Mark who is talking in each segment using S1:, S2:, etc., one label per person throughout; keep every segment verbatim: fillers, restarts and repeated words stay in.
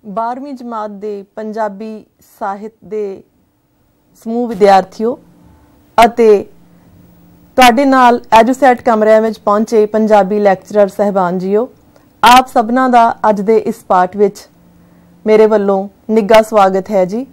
S1: बारहवीं जमात दे पंजाबी ਸਾਹਿਤ ਦੇ ਸਮੂਹ ਵਿਦਿਆਰਥੀਓ ਅਤੇ ਤੁਹਾਡੇ ਨਾਲ ਐਡੂਸੈਟ ਕਮਰਿਆਂ ਵਿੱਚ ਪਹੁੰਚੇ ਪੰਜਾਬੀ ਲੈਕਚਰਰ ਸਹਿਬਾਨ ਜੀਓ, ਆਪ ਸਭਨਾਂ ਦਾ ਅੱਜ ਦੇ ਇਸ ਪਾਠ ਵਿੱਚ ਮੇਰੇ ਵੱਲੋਂ ਨਿੱਘਾ ਸਵਾਗਤ ਹੈ ਜੀ।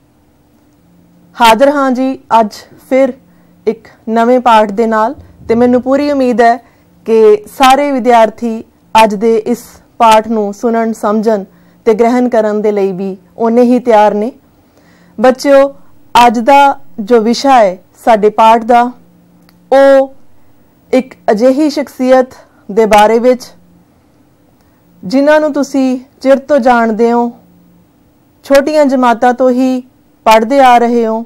S1: ਹਾਜ਼ਰ ਹਾਂ ਜੀ ਅੱਜ ਫਿਰ ਇੱਕ ਨਵੇਂ ਪਾਠ ਦੇ ਨਾਲ ਤੇ ਮੈਨੂੰ ਪੂਰੀ ਉਮੀਦ ਹੈ ਕਿ ਸਾਰੇ ਵਿਦਿਆਰਥੀ ਅੱਜ ਦੇ ਇਸ ਪਾਠ ਨੂੰ ਸੁਣਨ ਸਮਝਣ ਤੇ ग्रहण करन दे लई भी उन्ने ही तैयार ने। बच्चों, अज दा जो विषय है साडे पाठ दा ओ एक अजिही शख्सियत दे बारे विच जिन्हां नूं तुसी चिर तो जाणदे हो, छोटियां जमातां तो ही पढ़दे आ रहे हो।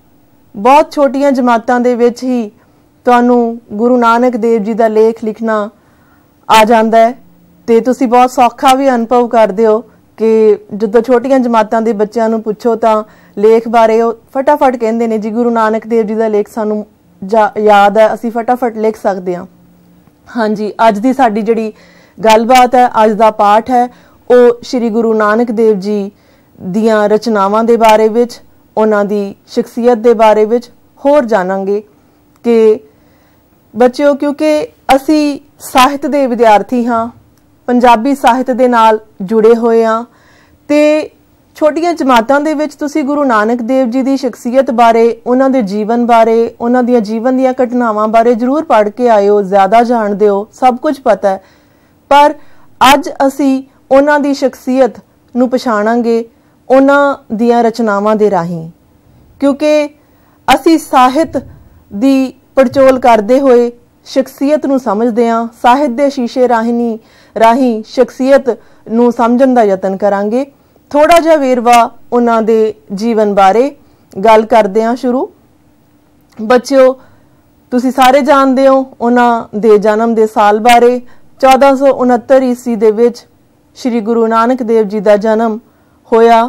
S1: बहुत छोटियां जमातां दे विच ही तुहानूं गुरु नानक देव जी दा लेख लिखना आ जांदा है ते तुसी बहुत सौखा भी अनुभव करदे हो कि ਜਦੋਂ ਛੋਟੀਆਂ ਜਮਾਤਾਂ ਦੇ ਬੱਚਿਆਂ ਨੂੰ ਪੁੱਛੋ ਤਾਂ ਲੇਖ ਬਾਰੇ ਉਹ ਫਟਾਫਟ ਕਹਿੰਦੇ ਨੇ ਜੀ ਗੁਰੂ ਨਾਨਕ ਦੇਵ ਜੀ ਦਾ ਲੇਖ ਸਾਨੂੰ ਯਾਦ ਹੈ, ਅਸੀਂ ਫਟਾਫਟ ਲਿਖ ਸਕਦੇ ਹਾਂ। ਹਾਂਜੀ, ਅੱਜ ਦੀ ਸਾਡੀ ਜਿਹੜੀ ਗੱਲਬਾਤ ਹੈ, ਅੱਜ ਦਾ ਪਾਠ ਹੈ, ਉਹ ਸ਼੍ਰੀ ਗੁਰੂ ਨਾਨਕ ਦੇਵ ਜੀ ਦੀਆਂ ਰਚਨਾਵਾਂ ਦੇ ਬਾਰੇ ਵਿੱਚ, ਉਹਨਾਂ ਦੀ ਸ਼ਖਸੀਅਤ ਦੇ ਬਾਰੇ ਵਿੱਚ ਹੋਰ ਜਾਣਾਂਗੇ। ਕਿ ਬੱਚਿਓ, ਕਿਉਂਕਿ ਅਸੀਂ ਸਾਹਿਤ ਦੇ ਵਿਦਿਆਰਥੀ ਹਾਂ, पंजाबी ਸਾਹਿਤ ਦੇ ਨਾਲ जुड़े ਹੋਏ ਆ ਤੇ ਛੋਟੀਆਂ ਜਮਾਤਾਂ ਦੇ ਵਿੱਚ ਤੁਸੀਂ ਗੁਰੂ ਨਾਨਕ ਦੇਵ ਜੀ ਦੀ ਸ਼ਖਸੀਅਤ ਬਾਰੇ, ਉਹਨਾਂ ਦੇ ਜੀਵਨ ਬਾਰੇ, ਉਹਨਾਂ ਦੀਆਂ ਜੀਵਨ ਦੀਆਂ ਘਟਨਾਵਾਂ ਬਾਰੇ ਜ਼ਰੂਰ ਪੜ੍ਹ ਕੇ ਆਏ ਹੋ, ਜ਼ਿਆਦਾ ਜਾਣਦੇ ਹੋ, ਸਭ ਕੁਝ ਪਤਾ ਹੈ। ਪਰ ਅੱਜ ਅਸੀਂ ਉਹਨਾਂ ਦੀ ਸ਼ਖਸੀਅਤ ਨੂੰ ਪਛਾਣਾਂਗੇ ਉਹਨਾਂ ਦੀਆਂ ਰਚਨਾਵਾਂ ਦੇ ਰਾਹੀਂ, ਕਿਉਂਕਿ ਅਸੀਂ ਸਾਹਿਤ ਦੀ ਪੜਚੋਲ ਕਰਦੇ ਹੋਏ ਸ਼ਖਸੀਅਤ ਨੂੰ ਸਮਝਦੇ ਹਾਂ। ਸਾਹਿਤ ਦੇ ਸ਼ੀਸ਼ੇ ਰਾਹੀਂ ਰਾਹੀਂ ਸ਼ਖਸੀਅਤ ਨੂੰ ਸਮਝਣ ਦਾ ਯਤਨ ਕਰਾਂਗੇ। ਥੋੜਾ ਜਿਹਾ ਵੇਰਵਾ ਉਹਨਾਂ ਦੇ ਜੀਵਨ ਬਾਰੇ ਗੱਲ ਕਰਦੇ ਹਾਂ। ਸ਼ੁਰੂ ਬੱਚਿਓ, ਤੁਸੀਂ ਸਾਰੇ ਜਾਣਦੇ ਹੋ ਉਹਨਾਂ ਦੇ ਜਨਮ ਦੇ ਸਾਲ ਬਾਰੇ। ਚੌਦਾਂ ਸੌ ਉਨੱਤਰ ਈਸਵੀ ਦੇ ਵਿੱਚ ਸ਼੍ਰੀ ਗੁਰੂ ਨਾਨਕ ਦੇਵ ਜੀ ਦਾ ਜਨਮ ਹੋਇਆ।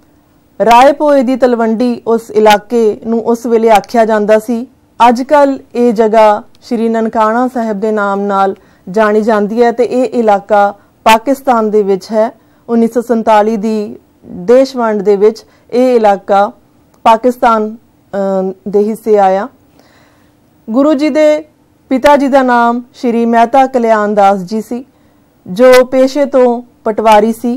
S1: ਰਾਏ ਭੋਏ ਦੀ ਤਲਵੰਡੀ ਉਸ ਇਲਾਕੇ ਨੂੰ ਉਸ ਵੇਲੇ ਆਖਿਆ ਜਾਂਦਾ ਸੀ। ਅੱਜ ਕੱਲ੍ਹ ਇਹ ਜਗ੍ਹਾ ਸ਼੍ਰੀ ਨਨਕਾਣਾ ਸਾਹਿਬ ਦੇ ਨਾਮ ਨਾਲ ਜਾਣੀ ਜਾਂਦੀ ਹੈ ਤੇ ਇਹ ਇਲਾਕਾ ਪਾਕਿਸਤਾਨ ਦੇ ਵਿੱਚ ਹੈ। ਉੱਨੀ ਸੌ ਸੰਤਾਲੀ ਦੀ ਦੇਸ਼ ਵੰਡ ਦੇ ਵਿੱਚ ਇਹ ਇਲਾਕਾ ਪਾਕਿਸਤਾਨ ਦੇ ਹਿੱਸੇ ਆਇਆ। ਗੁਰੂ ਜੀ ਦੇ ਪਿਤਾ ਜੀ ਦਾ ਨਾਮ ਸ਼੍ਰੀ ਮਹਿਤਾ ਕਲਿਆਣ ਦਾਸ ਜੀ ਸੀ, ਜੋ ਪੇਸ਼ੇ ਤੋਂ ਪਟਵਾਰੀ ਸੀ,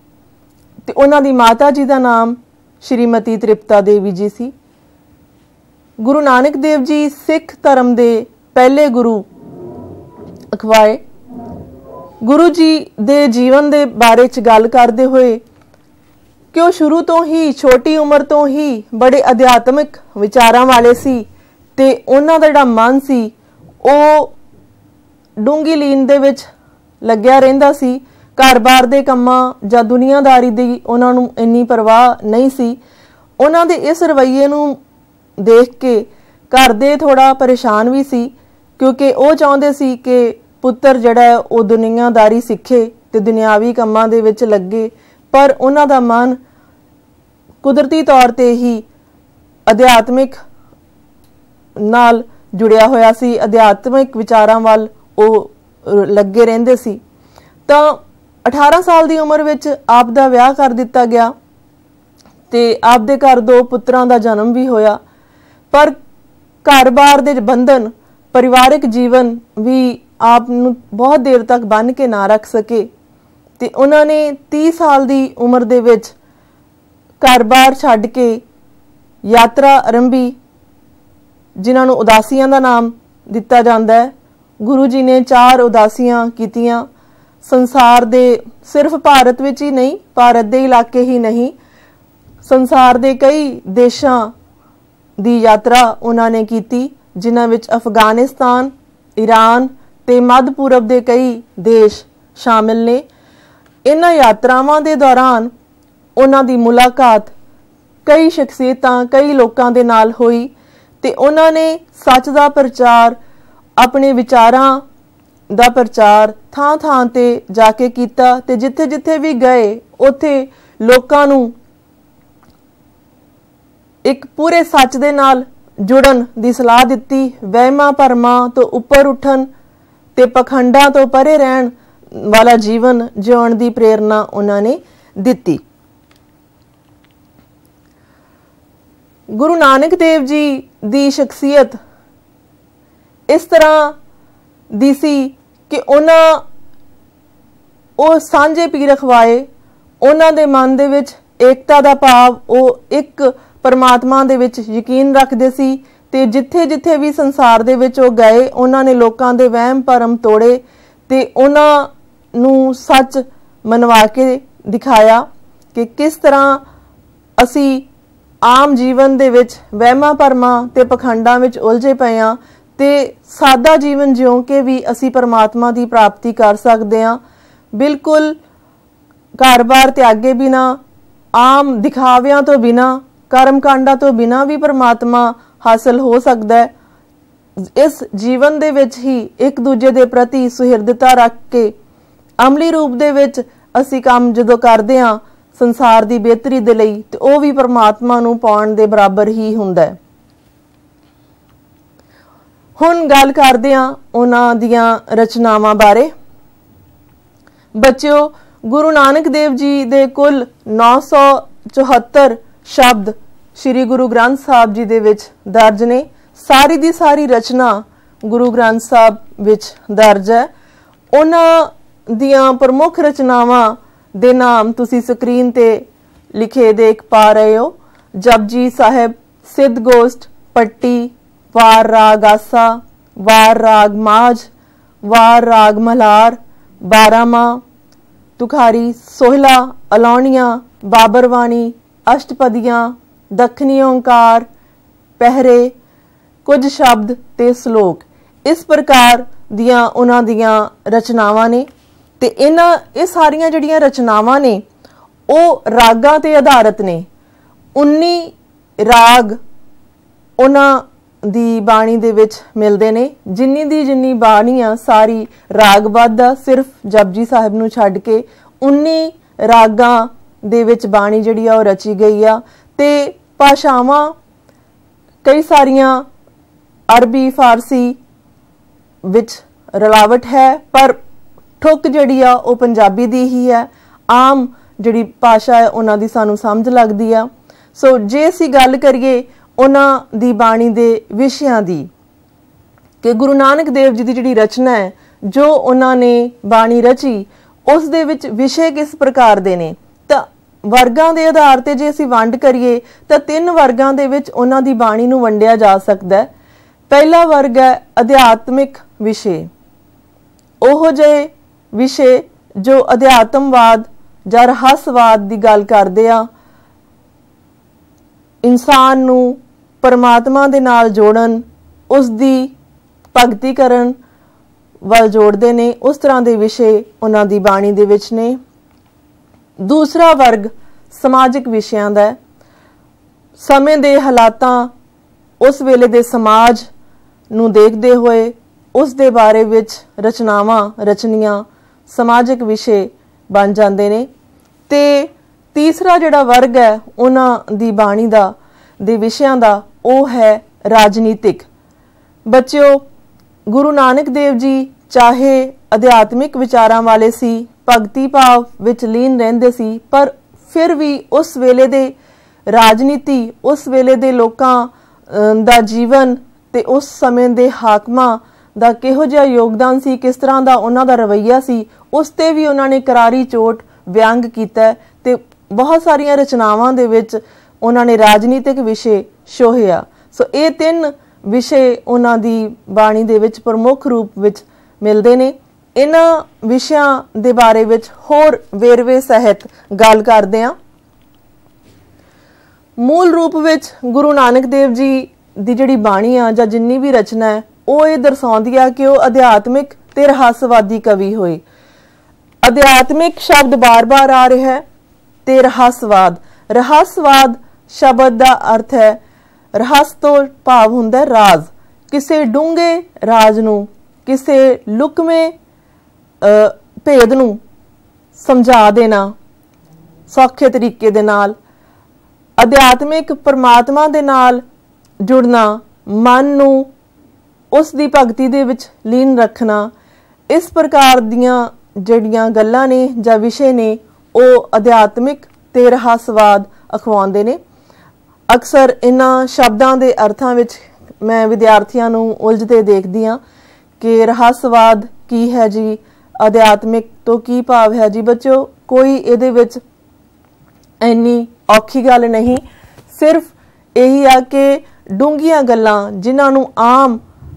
S1: ਤੇ ਉਹਨਾਂ ਦੀ ਮਾਤਾ ਜੀ ਦਾ ਨਾਮ ਸ਼੍ਰੀਮਤੀ ਤ੍ਰਿਪਤਾ ਦੇਵੀ ਜੀ ਸੀ। ਗੁਰੂ ਨਾਨਕ ਦੇਵ ਜੀ ਸਿੱਖ ਧਰਮ ਦੇ ਪਹਿਲੇ ਗੁਰੂ ਅਖਵਾਏ। ਗੁਰੂ ਜੀ ਦੇ ਜੀਵਨ ਦੇ ਬਾਰੇ ਚ ਗੱਲ ਕਰਦੇ ਹੋਏ ਕਿ ਉਹ ਸ਼ੁਰੂ ਤੋਂ ਹੀ, ਛੋਟੀ ਉਮਰ ਤੋਂ ਹੀ ਬੜੇ ਅਧਿਆਤਮਿਕ ਵਿਚਾਰਾਂ ਵਾਲੇ ਸੀ ਤੇ ਉਹਨਾਂ ਦਾ ਜਿਹੜਾ ਮਨ ਸੀ ਉਹ ਡੂੰਗੀ ਲੀਨ ਦੇ ਵਿੱਚ ਲੱਗਿਆ ਰਹਿੰਦਾ ਸੀ। ਘਰ-ਬਾਰ ਦੇ ਕੰਮਾਂ ਜਾਂ ਦੁਨੀਆਦਾਰੀ ਦੀ ਉਹਨਾਂ ਨੂੰ ਇੰਨੀ ਪਰਵਾਹ ਨਹੀਂ ਸੀ। ਉਹਨਾਂ ਦੇ ਇਸ ਰਵੱਈਏ ਨੂੰ ਦੇਖ ਕੇ ਘਰ ਦੇ ਥੋੜਾ ਪਰੇਸ਼ਾਨ ਵੀ ਸੀ, ਕਿਉਂਕਿ ਉਹ ਚਾਹੁੰਦੇ ਸੀ ਕਿ ਪੁੱਤਰ ਜਿਹੜਾ ਹੈ ਉਹ ਦੁਨੀਆਦਾਰੀ ਸਿੱਖੇ ਤੇ ਦੁਨਿਆਵੀ ਕੰਮਾਂ ਦੇ ਵਿੱਚ ਲੱਗੇ। ਪਰ ਉਹਨਾਂ ਦਾ ਮਨ ਕੁਦਰਤੀ ਤੌਰ ਤੇ ਹੀ ਅਧਿਆਤਮਿਕ ਨਾਲ ਜੁੜਿਆ ਹੋਇਆ ਸੀ, ਅਧਿਆਤਮਿਕ ਵਿਚਾਰਾਂ ਵੱਲ ਉਹ ਲੱਗੇ ਰਹਿੰਦੇ ਸੀ। ਤਾਂ ਅਠਾਰਾਂ ਸਾਲ ਦੀ ਉਮਰ ਵਿੱਚ ਆਪ ਦਾ ਵਿਆਹ ਕਰ ਦਿੱਤਾ ਗਿਆ ਤੇ ਆਪ ਦੇ ਘਰ ਦੋ ਪੁੱਤਰਾਂ ਦਾ ਜਨਮ ਵੀ ਹੋਇਆ। ਪਰ ਘਰ-ਬਾਰ ਦੇ ਬੰਧਨ, ਪਰਿਵਾਰਿਕ ਜੀਵਨ ਵੀ ਆਪ ਨੂੰ ਬਹੁਤ ਦੇਰ ਤੱਕ ਬੰਨ੍ਹ ਕੇ ਨਾ ਰੱਖ ਸਕੇ ਤੇ ਉਹਨਾਂ ਨੇ ਤੀਹ ਸਾਲ ਦੀ ਉਮਰ ਦੇ ਵਿੱਚ ਘਰ-ਬਾਰ ਛੱਡ ਕੇ ਯਾਤਰਾ ਆਰੰਭੀ, ਜਿਨ੍ਹਾਂ ਨੂੰ ਉਦਾਸੀਆਂ ਦਾ ਨਾਮ ਦਿੱਤਾ ਜਾਂਦਾ ਹੈ। ਗੁਰੂ ਜੀ ਨੇ ਚਾਰ ਉਦਾਸੀਆਂ ਕੀਤੀਆਂ। ਸੰਸਾਰ ਦੇ ਸਿਰਫ ਭਾਰਤ ਵਿੱਚ ਹੀ ਨਹੀਂ, ਭਾਰਤ ਦੇ ਇਲਾਕੇ ਹੀ ਨਹੀਂ, ਸੰਸਾਰ ਦੇ ਕਈ ਦੇਸ਼ਾਂ ਦੀ ਯਾਤਰਾ ਉਹਨਾਂ ਨੇ ਕੀਤੀ, ਜਿਨ੍ਹਾਂ ਵਿੱਚ ਅਫਗਾਨਿਸਤਾਨ, ਈਰਾਨ ਤੇ ਮੱਧ ਪੂਰਬ ਦੇ ਕਈ ਦੇਸ਼ ਸ਼ਾਮਿਲ ਨੇ। ਇਹਨਾਂ ਯਾਤਰਾਵਾਂ ਦੇ ਦੌਰਾਨ ਉਹਨਾਂ ਦੀ ਮੁਲਾਕਾਤ ਕਈ ਸ਼ਖਸੀਅਤਾਂ, ਕਈ ਲੋਕਾਂ ਦੇ ਨਾਲ ਹੋਈ ਤੇ ਉਹਨਾਂ ਨੇ ਸੱਚ ਦਾ ਪ੍ਰਚਾਰ, ਆਪਣੇ ਵਿਚਾਰਾਂ ਦਾ ਪ੍ਰਚਾਰ ਥਾਂ-ਥਾਂ ਤੇ ਜਾ ਕੇ ਕੀਤਾ ਤੇ ਜਿੱਥੇ-ਜਿੱਥੇ ਵੀ ਗਏ ਉੱਥੇ ਲੋਕਾਂ ਨੂੰ ਇੱਕ ਪੂਰੇ ਸੱਚ ਦੇ ਨਾਲ ਜੁੜਨ ਦੀ ਸਲਾਹ ਦਿੱਤੀ। ਵਹਿਮਾਂ ਭਰਮਾਂ ਤੋਂ ਉੱਪਰ ਉੱਠਣ ਤੇ ਪਖੰਡਾਂ ਤੋਂ ਪਰੇ ਰਹਿਣ ਵਾਲਾ ਜੀਵਨ ਜਿਉਣ ਦੀ ਪ੍ਰੇਰਨਾ ਉਹਨਾਂ ਨੇ ਦਿੱਤੀ। गुरु नानक देव जी दी शख्सियत इस तरह दी सी कि उन्हां ਉਹ ਸਾਂਝੇ ਪੀਰ ਰਖਵਾਏ, ਉਹਨਾਂ ਦੇ ਮਨ ਦੇ ਵਿੱਚ ਏਕਤਾ ਦਾ ਭਾਵ, ਉਹ ਇੱਕ ਪਰਮਾਤਮਾ ਦੇ ਵਿੱਚ ਯਕੀਨ ਰੱਖਦੇ ਸੀ ਤੇ ਜਿੱਥੇ ਜਿੱਥੇ ਵੀ ਸੰਸਾਰ ਦੇ ਵਿੱਚ ਉਹ ਗਏ ਉਹਨਾਂ ਨੇ ਲੋਕਾਂ ਦੇ ਵਹਿਮ ਭਰਮ ਤੋੜੇ ਤੇ ਉਹਨਾਂ ਨੂੰ ਸੱਚ ਮਨਵਾ ਕੇ ਦਿਖਾਇਆ ਕਿ ਕਿਸ ਤਰ੍ਹਾਂ ਅਸੀਂ ਆਮ ਜੀਵਨ ਦੇ ਵਿੱਚ ਵਹਿਮਾਂ ਭਰਮਾਂ ਤੇ ਪਖੰਡਾਂ ਵਿੱਚ ਉਲਝੇ ਪਏ ਹਾਂ ਤੇ ਸਾਦਾ ਜੀਵਨ ਜਿਉਂ ਕੇ ਵੀ ਅਸੀਂ ਪਰਮਾਤਮਾ ਦੀ ਪ੍ਰਾਪਤੀ ਕਰ ਸਕਦੇ ਹਾਂ। बिल्कुल घर-बार त्यागे बिना, आम दिखावियां तो बिना, कर्म कांडा तो बिना भी परमात्मा हासिल हो सकता है। इस जीवन दे विच ही एक दूजे दे प्रति सुहिरदता रख के अमली रूप दे विच असी काम जदों करदे हां संसार दी बेहतरी दे लई ते ओह भी परमात्मा नूं पाउण दे बराबर ही हुंदा है। हुण गल करदे हां उन्हां दीयां रचनावां बारे। बच्चों, गुरु नानक देव जी दे कुल नौ सौ चौहत्तर शब्द श्री गुरु ग्रंथ साहब जी दे विच दर्ज ने। सारी दी सारी रचना गुरु ग्रंथ साहब विच दर्ज है। उन्हां दियां प्रमुख रचनावां दे नाम तुसी स्क्रीन ते लिखे देख पा रहे हो। जपजी साहिब, सिद्ध गोष्ठ, पट्टी, वार राग आसा, वार राग माझ, वार राग मल्हार, बारामा, तुखारी, सोहला, अलौनियां, बाबरवाणी, अष्टपदियां, दखनी ओंकार, पहरे, कुछ शब्द ते श्लोक, इस प्रकार दियां उन्हां दियां रचनावां ने। ते इन्हां ये सारियां जिहड़ियां रचनावां ने ਉਹ ਰਾਗਾਂ ਤੇ ਆਧਾਰਿਤ ਨੇ। ਉੱਨੀ ਰਾਗ ਉਹਨਾਂ ਦੀ ਬਾਣੀ ਦੇ ਵਿੱਚ ਮਿਲਦੇ ਨੇ। ਜਿੰਨੀ ਦੀ ਜਿੰਨੀ ਬਾਣੀ ਆ ਸਾਰੀ ਰਾਗਬੱਧ ਆ, ਸਿਰਫ ਜਪਜੀ ਸਾਹਿਬ ਨੂੰ ਛੱਡ ਕੇ ਉੱਨੀ ਰਾਗਾਂ ਦੇ ਵਿੱਚ ਬਾਣੀ ਜਿਹੜੀ ਆ ਉਹ ਰਚੀ ਗਈ ਆ। ਤੇ ਭਾਸ਼ਾਵਾਂ ਕਈ ਸਾਰੀਆਂ ਅਰਬੀ ਫਾਰਸੀ ਵਿੱਚ ਰਲਾਵਟ ਹੈ, ਪਰ ਠੁੱਕ ਜਿਹੜੀ ਆ ਉਹ ਪੰਜਾਬੀ ਦੀ ਹੀ ਹੈ। ਆਮ ਜਿਹੜੀ ਭਾਸ਼ਾ ਹੈ ਉਹਨਾਂ ਦੀ ਸਾਨੂੰ ਸਮਝ ਲੱਗਦੀ ਆ। ਸੋ ਜੇ ਅਸੀਂ ਗੱਲ ਕਰੀਏ ਉਹਨਾਂ ਦੀ ਬਾਣੀ ਦੇ ਵਿਸ਼ਿਆਂ ਦੀ ਕਿ ਗੁਰੂ ਨਾਨਕ ਦੇਵ ਜੀ ਦੀ ਜਿਹੜੀ ਰਚਨਾ ਹੈ, ਜੋ ਉਹਨਾਂ ਨੇ ਬਾਣੀ ਰਚੀ, ਉਸ ਦੇ ਵਿੱਚ ਵਿਸ਼ੇ ਕਿਸ ਪ੍ਰਕਾਰ ਦੇ ਨੇ, ਤਾਂ ਵਰਗਾਂ ਦੇ ਆਧਾਰ ਤੇ ਜੇ ਅਸੀਂ ਵੰਡ ਕਰੀਏ ਤਾਂ ਤਿੰਨ ਵਰਗਾਂ ਦੇ ਵਿੱਚ ਉਹਨਾਂ ਦੀ ਬਾਣੀ ਨੂੰ ਵੰਡਿਆ ਜਾ ਸਕਦਾ ਹੈ। ਪਹਿਲਾ ਵਰਗ ਹੈ ਅਧਿਆਤਮਿਕ ਵਿਸ਼ੇ। ਉਹ ਜਿਹੇ ਵਿਸ਼ੇ ਜੋ ਅਧਿਆਤਮਵਾਦ ਜਾਂ ਰਹੱਸਵਾਦ ਦੀ ਗੱਲ ਕਰਦੇ ਆ, ਇਨਸਾਨ ਨੂੰ ਪਰਮਾਤਮਾ ਦੇ ਨਾਲ ਜੋੜਨ, ਉਸ ਦੀ ਭਗਤੀ ਕਰਨ ਵੱਲ ਜੋੜਦੇ ਨੇ। ਉਸ ਤਰ੍ਹਾਂ ਦੇ ਵਿਸ਼ੇ ਉਹਨਾਂ ਦੀ ਬਾਣੀ ਦੇ ਵਿੱਚ ਨੇ। ਦੂਸਰਾ ਵਰਗ ਸਮਾਜਿਕ ਵਿਸ਼ਿਆਂ ਦਾ ਹੈ। ਸਮੇਂ ਦੇ ਹਾਲਾਤਾਂ, ਉਸ ਵੇਲੇ ਦੇ ਸਮਾਜ ਨੂੰ ਦੇਖਦੇ ਹੋਏ ਉਸ ਦੇ ਬਾਰੇ ਵਿੱਚ ਰਚਨਾਵਾਂ ਰਚਨੀਆਂ ਸਮਾਜਿਕ ਵਿਸ਼ੇ ਬਣ ਜਾਂਦੇ ਨੇ। ਤੇ ਤੀਸਰਾ ਜਿਹੜਾ ਵਰਗ ਹੈ ਉਹਨਾਂ ਦੀ ਬਾਣੀ ਦਾ ਦੇ ਵਿਸ਼ਿਆਂ ਦਾ, ਉਹ ਹੈ ਰਾਜਨੀਤਿਕ। ਬੱਚਿਓ, ਗੁਰੂ ਨਾਨਕ ਦੇਵ ਜੀ ਚਾਹੇ ਅਧਿਆਤਮਿਕ ਵਿਚਾਰਾਂ ਵਾਲੇ ਸੀ, ਭਗਤੀ ਭਾਵ ਵਿੱਚ ਲੀਨ ਰਹਿੰਦੇ ਸੀ, ਪਰ ਫਿਰ ਵੀ ਉਸ ਵੇਲੇ ਦੇ ਰਾਜਨੀਤੀ, ਉਸ ਵੇਲੇ ਦੇ ਲੋਕਾਂ ਦਾ ਜੀਵਨ ਤੇ ਉਸ ਸਮੇਂ ਦੇ ਹਾਕਮਾਂ ਦਾ ਕਿਹੋ ਜਿਹਾ ਯੋਗਦਾਨ ਸੀ, ਕਿਸ ਤਰ੍ਹਾਂ ਦਾ ਉਹਨਾਂ ਦਾ ਰਵੱਈਆ ਸੀ, ਉਸ ਤੇ ਵੀ ਉਹਨਾਂ ਨੇ ਕਰਾਰੀ ਚੋਟ ਵਿਅੰਗ ਕੀਤਾ। ਤੇ ਬਹੁਤ ਸਾਰੀਆਂ ਰਚਨਾਵਾਂ ਦੇ ਵਿੱਚ ਉਹਨਾਂ ਨੇ ਰਾਜਨੀਤਿਕ ਵਿਸ਼ੇ ਛੋਹਿਆ। ਸੋ ਇਹ ਤਿੰਨ ਵਿਸ਼ੇ ਉਹਨਾਂ ਦੀ ਬਾਣੀ ਦੇ ਵਿੱਚ ਪ੍ਰਮੁੱਖ ਰੂਪ ਵਿੱਚ ਮਿਲਦੇ ਨੇ। ਇਹਨਾਂ ਵਿਸ਼ਿਆਂ ਦੇ ਬਾਰੇ ਵਿੱਚ ਹੋਰ ਵੇਰਵੇ ਸਹਿਤ ਗੱਲ ਕਰਦੇ ਹਾਂ। ਮੂਲ ਰੂਪ ਵਿੱਚ ਗੁਰੂ ਨਾਨਕ ਦੇਵ ਜੀ ਦੀ ਜਿਹੜੀ ਬਾਣੀ ਆ ਜਾਂ ਜਿੰਨੀ ਵੀ ਰਚਨਾ ਹੈ, ਉਹ ਇਹ ਦਰਸਾਉਂਦੀ ਆ ਕਿ ਉਹ ਅਧਿਆਤਮਿਕ ਤੇ ਰਹੱਸਵਾਦੀ ਕਵੀ ਹੋਏ। ਅਧਿਆਤਮਿਕ ਸ਼ਬਦ ਬਾਰ-ਬਾਰ ਆ ਰਿਹਾ ਹੈ ਤੇ ਰਹੱਸਵਾਦ। ਰਹੱਸਵਾਦ ਸ਼ਬਦ ਦਾ ਅਰਥ ਹੈ, ਰਹੱਸ ਤੋਂ ਭਾਵ ਹੁੰਦਾ ਰਾਜ਼। ਕਿਸੇ ਡੂੰਘੇ ਰਾਜ਼ ਨੂੰ, ਕਿਸੇ ਲੁਕਵੇਂ ਭੇਦ ਨੂੰ ਸਮਝਾ ਦੇਣਾ ਸੌਖੇ ਤਰੀਕੇ ਦੇ ਨਾਲ। ਅਧਿਆਤਮਿਕ ਪਰਮਾਤਮਾ ਦੇ ਨਾਲ ਜੁੜਨਾ, ਮਨ ਨੂੰ ਉਸ ਦੀ ਭਗਤੀ ਦੇ ਵਿੱਚ ਲੀਨ ਰੱਖਣਾ, ਇਸ ਪ੍ਰਕਾਰ ਦੀਆਂ ਜਿਹੜੀਆਂ ਗੱਲਾਂ ਨੇ ਜਾਂ ਵਿਸ਼ੇ ਨੇ ਉਹ ਅਧਿਆਤਮਿਕ ਤੇ ਰਹੱਸਵਾਦ ਅਖਵਾਉਂਦੇ ਨੇ। अक्सर इन्हां शब्दां दे अर्थां विच मैं विद्यार्थियों नूं उलझदे देखदी हां कि रहस्यवाद की है जी, अध्यात्मिक तो की भाव है जी। बच्चों, कोई इहदे विच इन्नी औखी गल नहीं, सिर्फ यही आ कि डूंघियां गल्लां जिन्हां नूं आम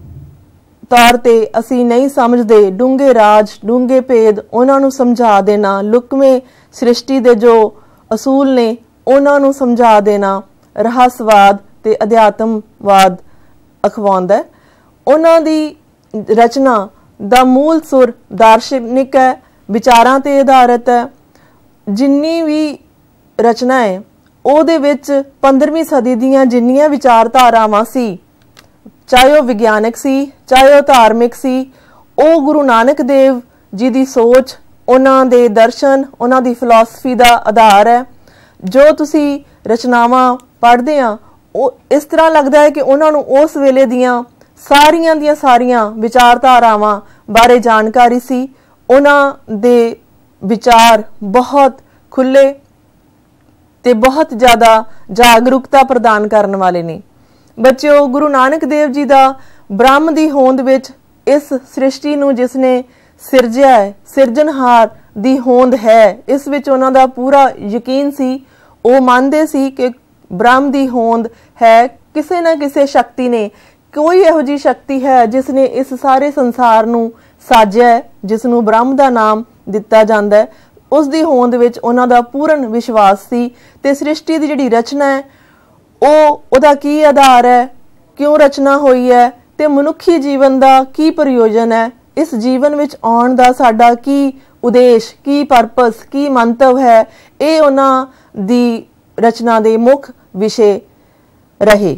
S1: तौर ते असी नहीं समझते, डूंघे राज डूंघे भेद, उन्हां नूं समझा देना, लुकवें सृष्टि दे जो असूल ने उन्हां नूं समझा देना रहस्यवाद ते अध्यात्मवाद अखवाउंदा है। उन्हां दी रचना दा मूल सुर दार्शनिक है, विचारां ते आधारित है। जिन्नी भी रचना है ਉਹਦੇ ਵਿੱਚ पंद्रहवीं सदी ਦੀਆਂ ਜਿੰਨੀਆਂ ਵਿਚਾਰਧਾਰਾਵਾਂ ਸੀ, ਚਾਹੇ ਉਹ ਵਿਗਿਆਨਕ ਸੀ ਚਾਹੇ ਉਹ ਧਾਰਮਿਕ ਸੀ, ਉਹ ਗੁਰੂ ਨਾਨਕ ਦੇਵ ਜੀ ਦੀ ਸੋਚ, ਉਹਨਾਂ ਦੇ ਦਰਸ਼ਨ, ਉਹਨਾਂ ਦੀ ਫਿਲਾਸਫੀ ਦਾ ਆਧਾਰ ਹੈ। ਜੋ ਤੁਸੀਂ ਰਚਨਾਵਾਂ ਪੜ੍ਹਦੇ ਆ ਉਹ ਇਸ ਤਰ੍ਹਾਂ ਲੱਗਦਾ ਹੈ ਕਿ ਉਹਨਾਂ ਨੂੰ ਉਸ ਵੇਲੇ ਦੀਆਂ ਸਾਰੀਆਂ ਦੀਆਂ ਸਾਰੀਆਂ ਵਿਚਾਰਧਾਰਾਵਾਂ ਬਾਰੇ ਜਾਣਕਾਰੀ ਸੀ। ਉਹਨਾਂ ਦੇ ਵਿਚਾਰ ਬਹੁਤ ਖੁੱਲੇ ਤੇ ਬਹੁਤ ਜ਼ਿਆਦਾ ਜਾਗਰੂਕਤਾ ਪ੍ਰਦਾਨ ਕਰਨ ਵਾਲੇ ਨੇ। ਬੱਚਿਓ, ਗੁਰੂ ਨਾਨਕ ਦੇਵ ਜੀ ਦਾ ਬ੍ਰਹਮ ਦੀ ਹੋਂਦ ਵਿੱਚ, ਇਸ ਸ੍ਰਿਸ਼ਟੀ ਨੂੰ ਜਿਸ ਨੇ ਸਿਰਜਿਆ ਹੈ, ਸਿਰਜਣਹਾਰ ਦੀ ਹੋਂਦ ਹੈ, ਇਸ ਵਿੱਚ ਉਹਨਾਂ ਦਾ ਪੂਰਾ ਯਕੀਨ ਸੀ। ਉਹ ਮੰਨਦੇ ਸੀ ਕਿ ਬ੍ਰਹਮ ਦੀ ਹੋਂਦ ਹੈ, ਕਿਸੇ ਨਾ ਕਿਸੇ ਸ਼ਕਤੀ ਨੇ, ਕੋਈ ਇਹੋ ਜਿਹੀ ਸ਼ਕਤੀ ਹੈ ਜਿਸ ਨੇ ਇਸ ਸਾਰੇ ਸੰਸਾਰ ਨੂੰ ਸਾਜਿਆ ਹੈ, ਜਿਸ ਨੂੰ ਬ੍ਰਹਮ ਦਾ ਨਾਮ ਦਿੱਤਾ ਜਾਂਦਾ ਹੈ। ਉਸ ਦੀ ਹੋਂਦ ਵਿੱਚ ਉਹਨਾਂ ਦਾ ਪੂਰਨ ਵਿਸ਼ਵਾਸ ਸੀ। ਤੇ ਸ੍ਰਿਸ਼ਟੀ ਦੀ ਜਿਹੜੀ ਰਚਨਾ ਹੈ ਉਹ ਉਹਦਾ ਕੀ ਆਧਾਰ ਹੈ, ਕਿਉਂ ਰਚਨਾ ਹੋਈ ਹੈ, ਤੇ ਮਨੁੱਖੀ ਜੀਵਨ ਦਾ ਕੀ ਪ੍ਰਯੋਜਨ ਹੈ, ਇਸ ਜੀਵਨ ਵਿੱਚ ਆਉਣ ਦਾ ਸਾਡਾ ਕੀ ਉਦੇਸ਼, ਕੀ ਪਰਪਸ, ਕੀ ਮੰਤਵ ਹੈ, ਇਹ ਉਹਨਾਂ ਦੀ ਰਚਨਾ ਦੇ ਮੁੱਖ ਵਿਸ਼ੇ ਰਹੇ।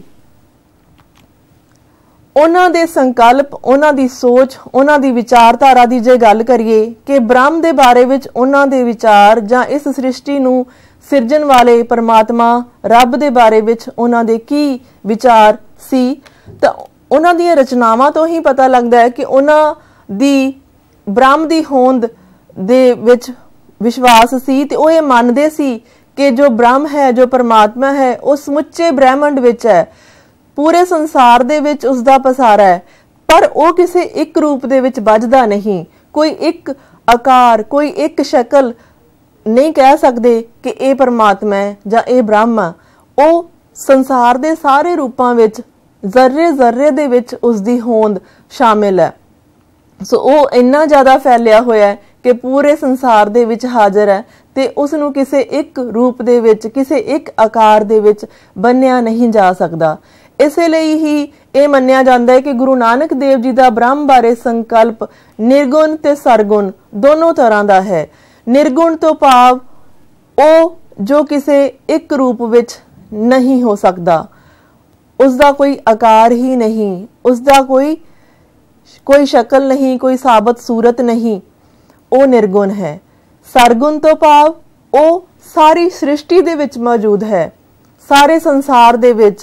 S1: ਉਹਨਾਂ ਦੇ ਸੰਕਲਪ, ਉਹਨਾਂ ਦੀ ਸੋਚ, ਉਹਨਾਂ ਦੀ ਵਿਚਾਰਧਾਰਾ ਦੀ ਜੇ ਗੱਲ ਕਰੀਏ ਕਿ ਬ੍ਰਹਮ ਦੇ ਬਾਰੇ ਵਿੱਚ ਉਹਨਾਂ ਦੇ ਵਿਚਾਰ ਜਾਂ ਇਸ ਸ੍ਰਿਸ਼ਟੀ ਨੂੰ ਸਿਰਜਣ ਵਾਲੇ ਪਰਮਾਤਮਾ ਰੱਬ ਦੇ ਬਾਰੇ ਵਿੱਚ ਉਹਨਾਂ ਦੇ ਕੀ ਵਿਚਾਰ ਸੀ, ਤਾਂ ਉਹਨਾਂ ਦੀਆਂ ਰਚਨਾਵਾਂ ਤੋਂ ਹੀ ਪਤਾ ਲੱਗਦਾ ਹੈ ਕਿ ਉਹਨਾਂ ਦੀ ਬ੍ਰਹਮ ਦੀ ਹੋਂਦ ਦੇ ਵਿੱਚ ਵਿਸ਼ਵਾਸ ਸੀ ਤੇ ਉਹ ਇਹ ਮੰਨਦੇ ਸੀ ਕਿ ਜੋ ਬ੍ਰਹਮ ਹੈ, ਜੋ ਪਰਮਾਤਮਾ ਹੈ, ਉਹ ਸਮੁੱਚੇ ਬ੍ਰਹਿਮੰਡ ਵਿੱਚ ਹੈ, ਪੂਰੇ ਸੰਸਾਰ ਦੇ ਵਿੱਚ ਉਸ ਦਾ ਪਸਾਰਾ ਹੈ, ਪਰ ਉਹ ਕਿਸੇ ਇੱਕ ਰੂਪ ਦੇ ਵਿੱਚ ਵੱਜਦਾ ਨਹੀਂ। ਕੋਈ ਇੱਕ ਆਕਾਰ, ਕੋਈ ਇੱਕ ਸ਼ਕਲ नहीं कह सकते कि यह परमात्मा है या यह ब्रह्म है। वो संसार के सारे रूपों विच जर्रे जर्रे दे विच उसकी होंद शामिल है। सो वो इन्ना ज़्यादा फैलिया होया है कि पूरे संसार दे विच हाजिर है ते उसनू किसी एक रूप दे विच, किसी एक आकार दे विच बन्निया नहीं जा सकता। इसलिए ही ये मन्निया जाता है कि गुरु नानक देव जी का ब्रह्म बारे संकल्प निर्गुण ते सरगुण दोनों तरह का है। निर्गुण तो भाव वो जो किसी एक रूप विच नहीं हो सकता, उसका कोई आकार ही नहीं, उसका कोई कोई शक्ल नहीं, कोई साबत सूरत नहीं, वो निर्गुण है। सरगुण तो भाव वो सारी सृष्टि दे विच मौजूद है, सारे संसार दे विच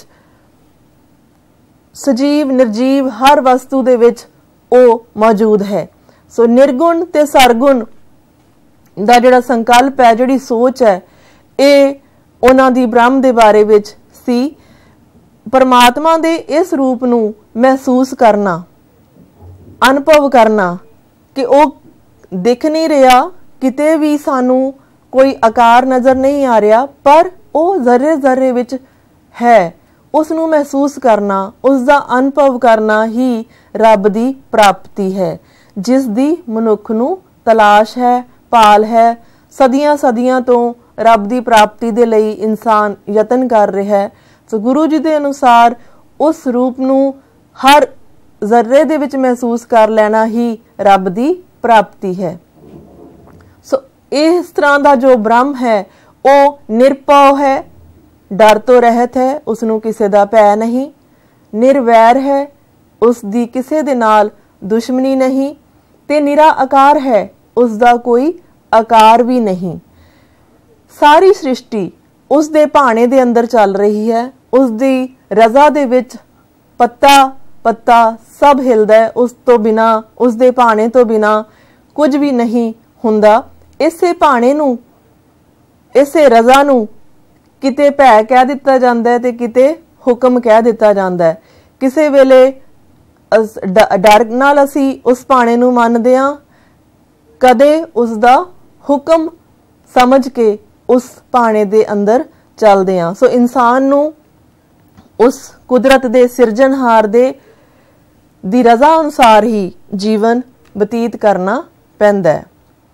S1: सजीव निर्जीव हर वस्तु दे विच वो मौजूद है। सो निर्गुण ते सरगुण ਦਾ ਜਿਹੜਾ ਸੰਕਲਪ ਹੈ, ਜਿਹੜੀ ਸੋਚ ਹੈ, ਇਹ ਉਹਨਾਂ ਦੀ ਬ੍ਰਹਮ ਦੇ ਬਾਰੇ ਵਿੱਚ ਸੀ। ਪਰਮਾਤਮਾ ਦੇ ਇਸ ਰੂਪ ਨੂੰ ਮਹਿਸੂਸ ਕਰਨਾ, ਅਨੁਭਵ ਕਰਨਾ ਕਿ ਉਹ ਦਿਖ ਨਹੀਂ ਰਿਹਾ, ਕਿਤੇ ਵੀ ਸਾਨੂੰ ਕੋਈ ਆਕਾਰ ਨਜ਼ਰ ਨਹੀਂ ਆ ਰਿਹਾ, ਪਰ ਉਹ ਜ਼ਰਰੇ ਜ਼ਰਰੇ ਵਿੱਚ ਹੈ, ਉਸ ਨੂੰ ਮਹਿਸੂਸ ਕਰਨਾ, ਉਸ ਦਾ ਅਨੁਭਵ ਕਰਨਾ ਹੀ ਰੱਬ ਦੀ ਪ੍ਰਾਪਤੀ ਹੈ, ਜਿਸ ਦੀ ਮਨੁੱਖ ਨੂੰ ਤਲਾਸ਼ ਹੈ, ਭਾਲ है। सदियां सदियां तो रब की प्राप्ति दे लई इंसान यतन कर रहा है। सो गुरु जी के अनुसार उस रूप नू हर जर्रे दे विच महसूस कर लेना ही रब की प्राप्ति है। सो इस तरह का जो ब्रह्म है वो निरभव है, डर तो रहत है, उसनू किसी का भै नहीं, निर्वैर है, उसकी किसी दे नाल दुश्मनी नहीं, ते निरा आकार है, उसका कोई आकार भी नहीं। सारी सृष्टि उस दे भाने दे अंदर चल रही है, उसकी रजा दे विच पत्ता पत्ता सब हिलदा है, उस तो बिना, उस दे भाने तो बिना कुछ भी नहीं हुंदा। इसे भाने नू, इसे रजा नू किते भै कह दिता जाता है ते किते हुक्म कह दिता जाता है। किसी वेले डर नाल असी उस भाणे नूं मनदे हां, कदे उसदा हुक्म समझ के उस भाणे दे अंदर चलदे हां। सो इंसान नूं उस कुदरत दे सिरजनहार दे दी रजा अनुसार ही जीवन बतीत करना पैंदा है।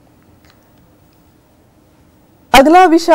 S1: अगला विशा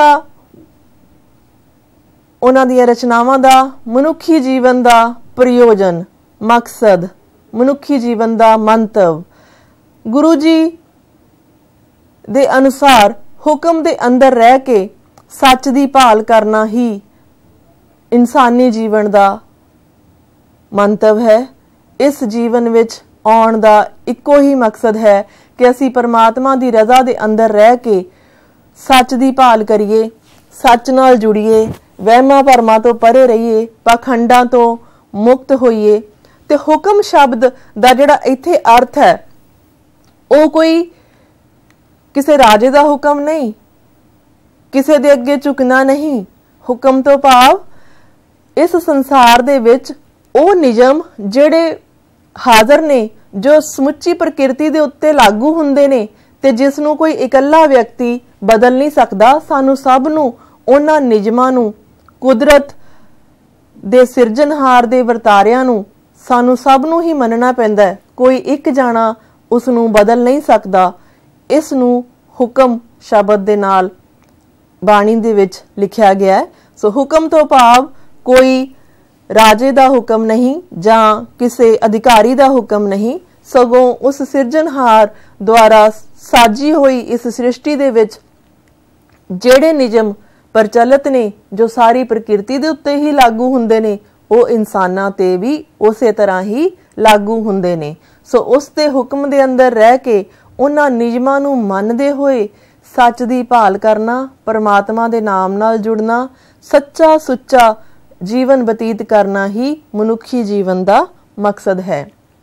S1: उन्हां दी रचनावां दा मनुखी जीवन दा प्रयोजन, मकसद, मनुखी जीवन दा मंतव। गुरु जी दे अनुसार हुक्म दे अंदर रह के सच दी भाल करना ही इंसानी जीवन दा मंतव है। इस जीवन विच आउण दा इक्को ही मकसद है कि असी परमात्मा दी रजा दे अंदर रह के सच दी भाल करिए, सच नाल जुड़िए, वहमां भरमां तो परे रहिए, पाखंडां तो मुक्त होइए। ते हुक्म शब्द दा जिहड़ा इत्थे अर्थ है वो कोई किसी राजे दा हुक्म नहीं, किसी दे अगे झुकना नहीं। हुक्म तो भाव इस संसार दे विच वो नियम जिहड़े हाज़र ने, जो समुची प्रकृति दे उत्ते लागू हुंदे ने ते जिस नूं कोई इकल्ला व्यक्ति बदल नहीं सकदा। सानू सब नूं उन्हां नियमां नूं, कुदरत दे सिरजनहार दे वरतारियां नूं सानू सब नूं ही मनना पैंदा है। कोई एक जाना उस नूं बदल नहीं सकदा। इस नूं हुक्म शब्द दे नाल बाणी दे विच लिखिया गया है। सो हुक्म तो भाव कोई राजे दा हुक्म नहीं जां किसी अधिकारी दा हुक्म नहीं, सगों उस सिरजनहार द्वारा साजी हुई इस सृष्टि दे विच जेड़े नियम प्रचलित ने, जो सारी प्रकृति दे उत्ते ही लागू हुंदे ने, वो इंसानां ते भी उसे तरह ही लागू हुंदे ने। सो उस दे हुक्म दे अंदर रह के उन्हां नियमां नूं मनदे होए सच दी भाल करना, परमात्मा दे नाम नाल जुड़ना, सच्चा सुच्चा जीवन बतीत करना ही मनुखी जीवन दा मकसद है।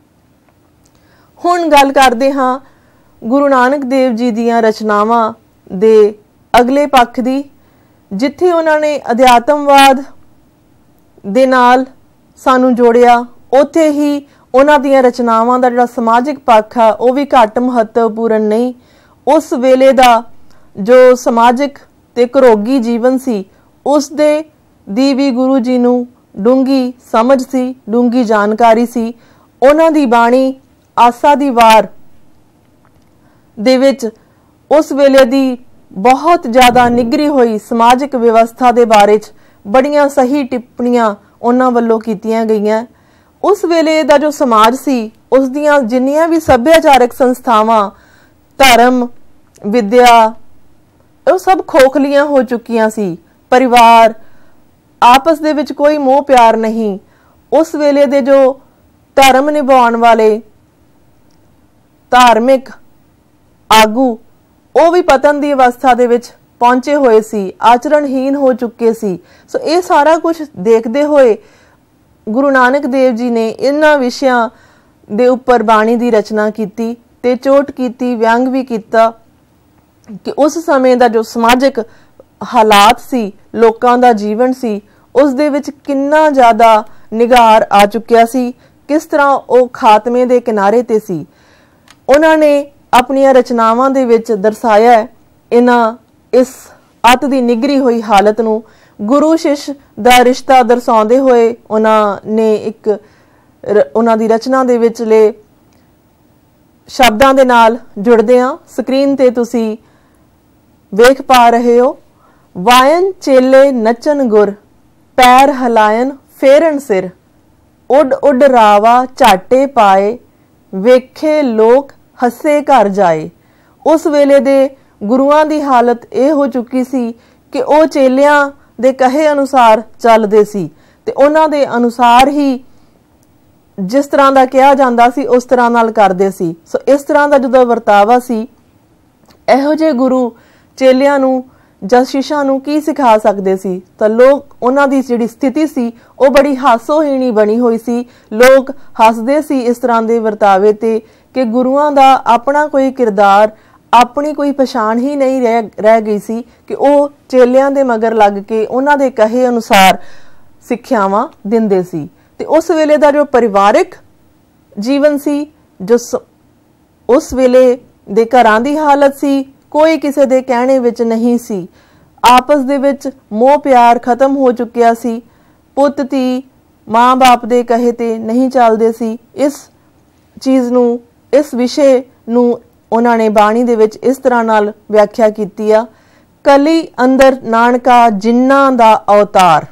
S1: हुण गल करदे हां गुरु नानक देव जी दीयां रचनावां दे अगले पक्ष दी, जिथे उन्होंने अध्यात्मवाद दे नाल सानू जोड़िया, उत्थे ही उन्हां दीयां रचनावां दा जिहड़ा समाजिक पक्ष है वह भी घट महत्वपूर्ण नहीं। उस वेले दा जो समाजिक ते घरोगी जीवन सी उस दे दी भी गुरु जी नूं डूंगी समझ सी, डूंगी जानकारी सी। उन्हां दी बाणी आसा दी वार दे विच उस वेले दी बहुत ज़्यादा निगरी हुई समाजिक व्यवस्था दे बारे च बड़ियां सही टिप्पणियां उन्हां वल्लों कीतियां गईयां। उस वेले दा जो समाज सी उस दियां जिन्नियां भी सभ्याचारक संस्थावां, धर्म, विद्या, वो सब खोखलियां हो चुकियां सी। परिवार आपस दे विच कोई मोह प्यार नहीं। उस वेले दे जो धर्म निभाउण वाले धार्मिक आगू वो भी पतन की अवस्था दे विच पहुंचे हुए सी, आचरणहीन हो चुके सी। सो ये सारा कुछ देखते हुए गुरु नानक देव जी ने इन्हां विषयां दे उपर बाणी की रचना की ते चोट की, व्यंग भी किया कि उस समय का जो समाजिक हालात सी, लोकां दा जीवन सी, उस दे विच किन्ना ज़्यादा निगार आ चुकिया सी, किस तरह वो खात्मे दे किनारे ते सी। उन्होंने अपनियां रचनावां दे विच दर्शाया इन्हां इस अत दी निगरी हुई हालत नूं। गुरु शिष्य दा रिश्ता दर्शाउंदे होए उन्होंने एक उन्हां दी रचना दे विचले शब्दां दे नाल जुड़दे हां। स्क्रीन ते तुसी वेख पा रहे हो। वायन चेले नचन गुर, पैर हलायन फेरन सिर, उड उड रावा झाटे पाए, वेखे लोक हसे घर जाए। उस वेले दे गुरुआं दी हालत ये हो चुकी सी कि वो चेलियां दे कहे अनुसार चलदे सी ते उन्हां दे अनुसार ही जिस तरह का कहा जाता सी उस तरह नाल करदे सी। सो इस तरह का जो वरतावा सी, इहो जे गुरु चेलियां नूं जां शिष्यां नूं की सिखा सकदे सी। तो लोग उन्हां दी जिहड़ी स्थिति सी वो बड़ी हासोहीणी बनी हुई सी। लोग हसदे सी इस तरह के वरतावे ते कि गुरुआं दा अपना कोई किरदार, अपनी कोई पछाण ही नहीं रह रह गई सी कि वो चेलियां दे मगर लग के उन्हां दे कहे अनुसार सिक्ख्यावां दिंदे सी। ते उस वेले दा जो परिवारिक जीवन सी, जो उस वेले दे घरां दी हालत सी, कोई किसी दे कहने विच नहीं सी। आपस दे विच मोह प्यार खत्म हो चुकिया सी। पुत धी माँ बाप दे कहे ते नहीं चलदे सी। इस चीज़ नूं, इस विषय नूं उन्हां ने बाणी दे विच इस तरह नाल व्याख्या कीती आ। कली अंदर नानका जिन्नां दा अवतार,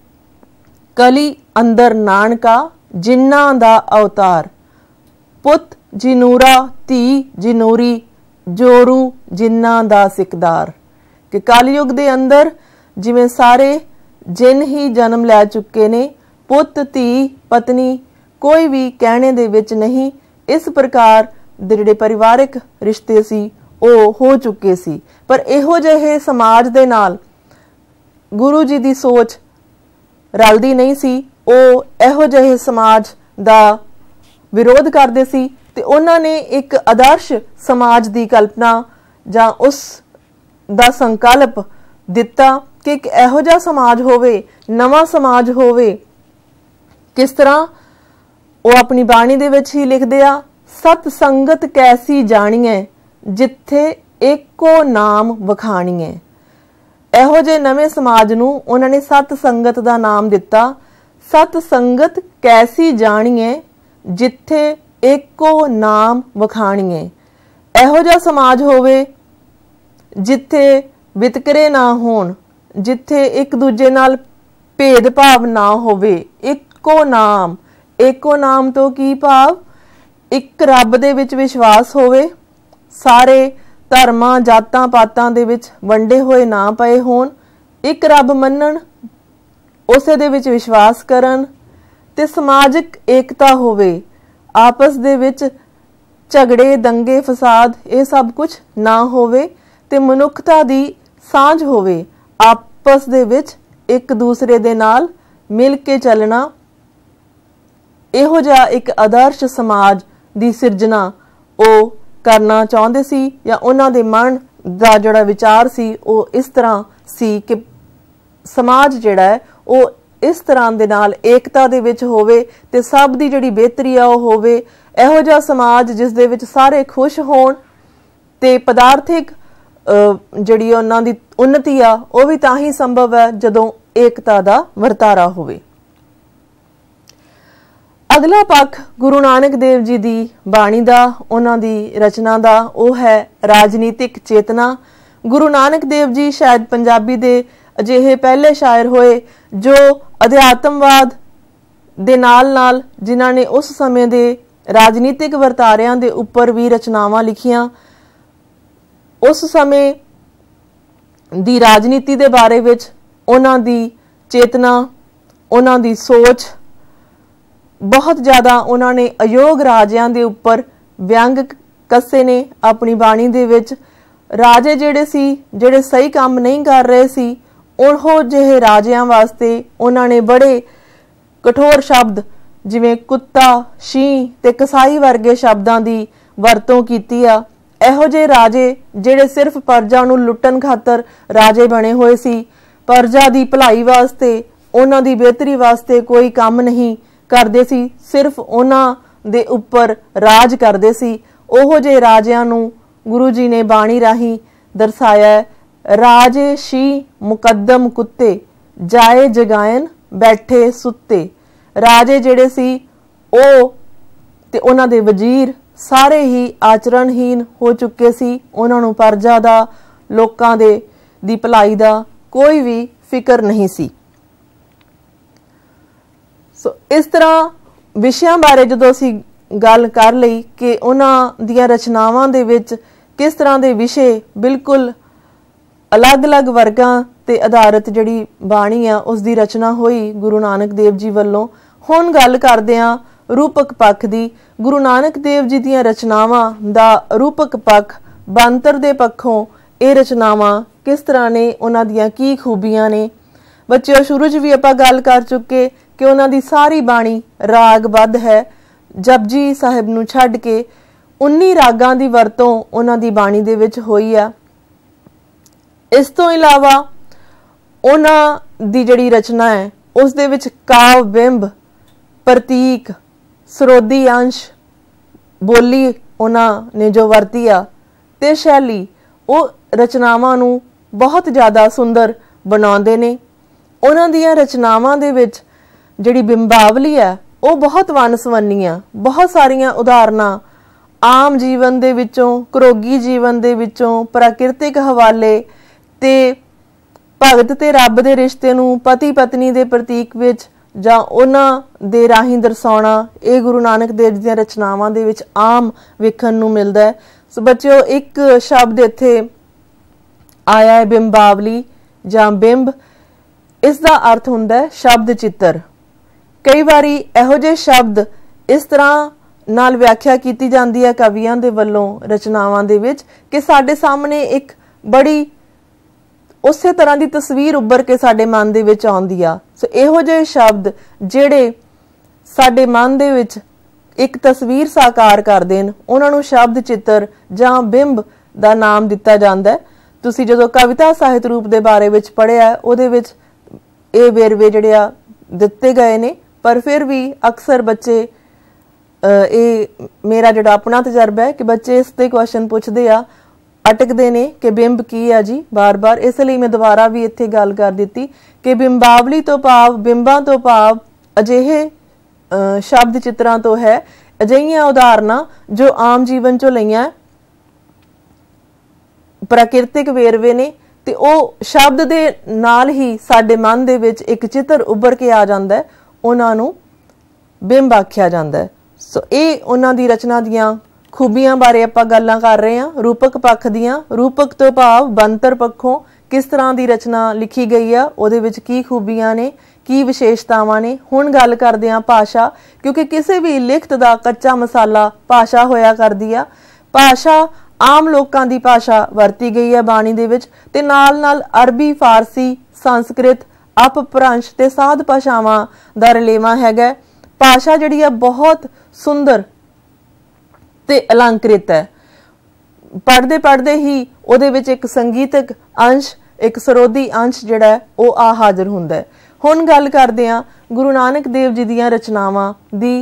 S1: कली अंदर नानका जिन्नां दा अवतार, पुत जिनूरा धी जिनूरी जोरू जिन्नां दा सिकदार। कि कलयुग दे अंदर जिवें सारे जिन ही जन्म लै चुके ने, पुत धी पत्नी कोई भी कहने दे विच नहीं। इस प्रकार दे जिहड़े परिवारिक रिश्ते सी वो हो चुके सी। पर इहो जिहे समाज दे नाल गुरु जी दी सोच रलदी नहीं सी। वो इहो जिहे समाज दा विरोध करदे सी ते उन्हां ने एक आदर्श समाज दी कल्पना जां उस दा संकल्प दिता कि एक इहो जिहा समाज होवे, नवां समाज होवे। किस तरह वो अपनी बाणी दे विच ही लिखदे आ, सत संगत कैसी जाणीए जिथे एको नाम वखाणीए। इहो जे नवें समाज नूं उन्हां ने सत संगत दा नाम दिता। सत संगत कैसी जाणीए जिथे एको नाम वखाणीए। इहो जिहा समाज होवे जिथे वितकरे ना होण, जिथे एक दूजे नाल भेदभाव ना होवे। इको नाम, एको नाम तो की भाव, एक रब दे विच विश्वास होवे, सारे धर्मां जातां पातां दे विच वंडे होए ना पए होण, एक रब मन्नण, उसे दे विच विश्वास करन ते समाजिक एकता होवे। आपस दे विच झगड़े दंगे फसाद ये सब कुछ ना होवे ते मनुखता दी सांझ होवे। आपस दे विच एक दूसरे दे नाल मिल के चलना। इहो जिहा एक आदर्श समाज दी सिरजना वो करना चाहुंदे सी, या उन्हां दे मन दा जिहड़ा विचार सी वो इस तरह सी कि समाज जिहड़ा है वो इस तरह दे नाल एकता दे विच होवे ते सब दी जिहड़ी बेहतरी आ होवे। इहो जिहा समाज जिस दे विच सारे खुश होण ते पदार्थिक जिहड़ी उन्हां दी उन्नति आ वो भी तां ही संभव है जदों एकता दा वरतारा होवे। अगला पक्ष गुरु नानक देव जी दी बाणी दा, उन्हां दी रचना दा, वो है राजनीतिक चेतना। गुरु नानक देव जी शायद पंजाबी दे अजिहे पहले शायर होए जो अध्यात्मवाद दे नाल नाल जिन्हां ने उस समय दे राजनीतिक वर्तारियां दे उपर भी रचनावां लिखियां। उस समय दी राजनीति दे बारे विच उन्हां दी चेतना, उन्हां दी सोच बहुत ज़्यादा उन्होंने अयोग राजियां दे उपर व्यंग कसे ने अपनी बाणी दे विच। राजे जिहड़े सी जिहड़े सही काम नहीं कर रहे सी, उहो जिहे राजियां वास्ते उन्होंने बड़े कठोर शब्द जिवें कुत्ता, शीं ते कसाई वर्गे शब्दां दी वरतों कीती आ। इहो जिहे राजे जिहड़े सिर्फ प्रजा नूं लुट्टण खातर राजे बने होए सी, प्रजा दी भलाई वास्ते, उन्हां दी बेहतरी वास्ते कोई काम नहीं करदे सी, सिर्फ उन्हां दे उपर राज करदे सी। ओहो जे राजियां नूं गुरु जी ने बाणी राही दर्शाया है। राजे शी मुकद्दम कुत्ते जाए जगायन बैठे सुत्ते। राजे जिहड़े सी ओ ते उन्हां दे वजीर सारे ही आचरणहीन हो चुके सी। उन्हां नूं प्रजा दा, लोकां दे दी भलाई दा कोई भी फिक्र नहीं सी। सो इस तरह विषयां बारे जदों असीं गल कर लई कि उन्हां दियां रचनावां दे विच किस तरह दे विषय बिल्कुल अलग अलग वर्गां ते आधारित जिहड़ी बाणी आ उस दी रचना होई गुरु नानक देव जी वल्लों। हुण गल करदे आ रूपक पक्ष दी। गुरु नानक देव जी दियां रचनावां दा रूपक पक्ष बनतर दे पक्षों ये रचनावां किस तरह ने, उन्हां दियां की खूबियां ने। बच्चों शुरू च भी आपां गल कर चुके कि उन्हां दी सारी बाणी रागबद्ध है। जपजी साहिब नूं छड्ड के उन्नी रागां दी वरतों उन्हां दी बाणी दे विच होई आ। इस तो इलावा उन्हां दी जिहड़ी रचना है उस दे विच काव बिंब प्रतीक सरोधी अंश बोली उन्हां ने जो वरती आ ते शैली वो रचनावां नूं बहुत ज़्यादा सुंदर बनाउंदे ने। उन्हां दीयां रचनावां दे विच जिहड़ी बिंबावली है वो बहुत वंन सवन्नी आ। बहुत सारियां उदाहरणां आम जीवन दे विचों घरोगी जीवन दे विचों प्राकृतिक हवाले ते भगत ते रब दे रिश्ते नूं पति पत्नी दे प्रतीक विच जां उन्हां दे राहीं दर्शाउणा ये गुरु नानक देव जी दीयां रचनावां दे विच आम वेखण नूं मिलदा है। सो बच्चों एक शब्द इत्थे आया है बिंबावली जां बिंब। इस दा अर्थ हुंदा है शब्द चित्र। कई बारी इहो जिहे शब्द इस तरह नाल व्याख्या कीती जांदी है कवियां दे वल्लों रचनावां दे विच कि साडे सामने एक बड़ी उसे तरह की तस्वीर उभर के साडे मन दे विच आउंदी आ। सो इहो जिहे शब्द जिहड़े साडे मन दे विच एक तस्वीर साकार करदे न उन्हां नूं शब्द चित्र जां बिंब दा नाम दिता जांदा है। तुसीं जदों कविता ਸਾਹਿਤ रूप दे बारे विच पढ़िआ उहदे विच ਇਹ ਵੇਰਵੇ ਜਿਹੜੇ ਆ ਦਿੱਤੇ ਗਏ ਨੇ, पर फिर भी अक्सर बच्चे ये मेरा जो अपना तजर्बा है कि बच्चे इस ते क्वेश्चन पूछते आ अटकते ने कि बिंब की है जी बार बार। इसलिए मैं दोबारा भी इत्थे गल कर दी कि बिंबावली तो भाव बिंबां तो भाव अजिहे शब्द चित्रां तो है, अजिहियां उदाहरणां जो आम जीवन चों लईआं प्राकृतिक वेरवे ने ते ਉਹ शब्द दे नाल ही साडे मन दे विच एक चित्र उभर के आ जांदा है, उन्हां नूं बिंब आख्या जांदा है। सो ये उन्हां दी रचना दीयां खूबियां बारे आपां गल्लां कर रहे हां। रूपक पक्ष दीयां, रूपक तो भाव बनतर पक्षों किस तरह की रचना लिखी गई है, उहदे विच की खूबियां ने, की विशेषतावां ने। हुण गल करदे हां भाषा, क्योंकि किसी भी लिखत दा कच्चा मसाला भाषा होया करदी आ। भाषा आम लोगों की भाषा वरती गई है बाणी दे विच ते नाल नाल अरबी फारसी संस्कृत अपभ्रंश ते साध भाषावां दा रलेवा हैगा। भाषा जिहड़ी है बहुत सुंदर ते अलंकृत है। पढ़ते पढ़ते ही उहदे विच एक संगीतक अंश एक सरोधी अंश जिहड़ा है वो आ हाज़र हुंदा है। हुण गल करदे हां गुरु नानक देव जी दीयां रचनावां दी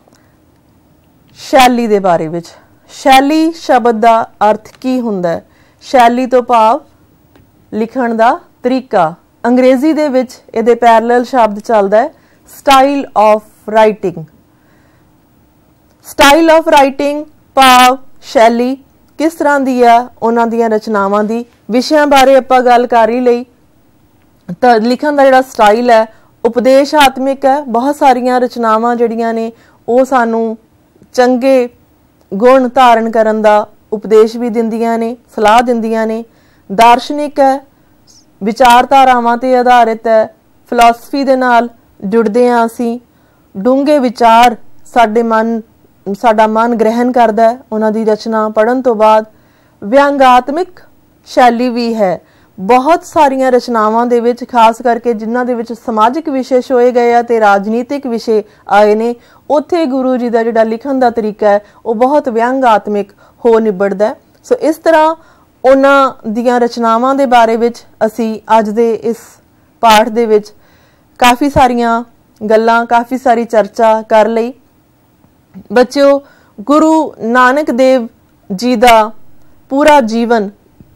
S1: शैली दे बारे विच। शैली शब्द का अर्थ की हुंदा है? शैली तो भाव लिखण दा तरीका। अंग्रेजी दे विच इहदे पैरलल शब्द चलदा है style of writing. Style of writing भाव शैली किस तरह दी है उन्हां दीयां रचनावां दी विषयां बारे आपां गल कर ही लई। तां लिखण दा जिहड़ा स्टाइल है उपदेशात्मक है। बहुत सारियां रचनावां जिहड़ियां ने वो सानूं चंगे गुण धारण करन दा उपदेश भी दिंदियां ने, सलाह दिंदियां ने। दार्शनिक है, विचारधारावां ते आधारित है, फिलॉसफी दे नाल जुड़दे हां असीं। डूंघे विचार साडे मन साडा मन ग्रहण करदा है उन्हां दी रचना पढ़न तो बाद। व्यंगात्मक शैली भी है। बहुत सारियां रचनावां दे विच खास करके जिन्हां दे विच समाजिक विषय छोए गए आ ते राजनीतिक विषय आए ने, उत्थे गुरु जी का जिहड़ा लिखण दा तरीका है वो बहुत व्यंगात्मक हो निबड़दा है। सो इस तरह उन्हां दीयां रचनावां दे बारे विच असीं अज दे इस पाठ दे विच काफ़ी सारियां गल्लां काफ़ी सारी चर्चा कर लई। बच्चों, गुरु नानक देव जी दा पूरा जीवन